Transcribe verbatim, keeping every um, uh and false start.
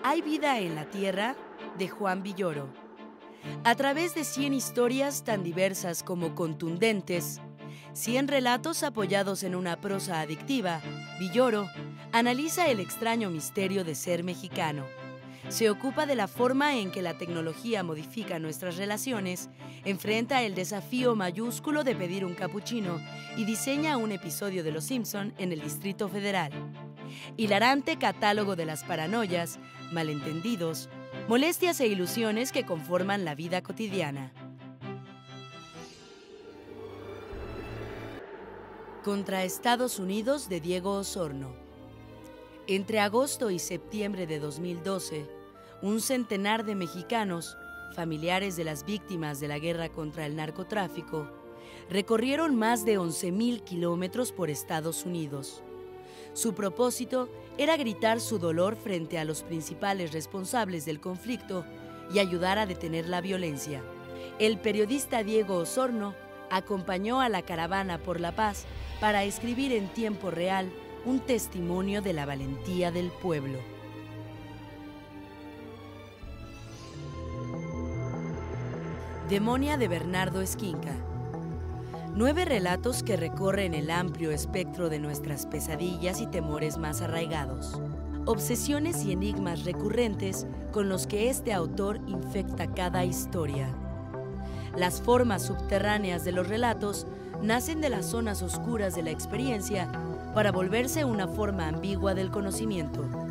Hay vida en la tierra, de Juan Villoro. A través de cien historias tan diversas como contundentes, cien relatos apoyados en una prosa adictiva, Villoro analiza el extraño misterio de ser mexicano. Se ocupa de la forma en que la tecnología modifica nuestras relaciones, enfrenta el desafío mayúsculo de pedir un capuchino y diseña un episodio de Los Simpson en el Distrito Federal. Hilarante catálogo de las paranoias, malentendidos, molestias e ilusiones que conforman la vida cotidiana. Contra Estados Unidos, de Diego Osorno. Entre agosto y septiembre de dos mil doce, un centenar de mexicanos, familiares de las víctimas de la guerra contra el narcotráfico, recorrieron más de once mil kilómetros por Estados Unidos. Su propósito era gritar su dolor frente a los principales responsables del conflicto y ayudar a detener la violencia. El periodista Diego Osorno acompañó a la caravana por la paz para escribir en tiempo real un testimonio de la valentía del pueblo. Demonia, de Bernardo Esquinca. Nueve relatos que recorren el amplio espectro de nuestras pesadillas y temores más arraigados. Obsesiones y enigmas recurrentes con los que este autor infecta cada historia. Las formas subterráneas de los relatos nacen de las zonas oscuras de la experiencia para volverse una forma ambigua del conocimiento.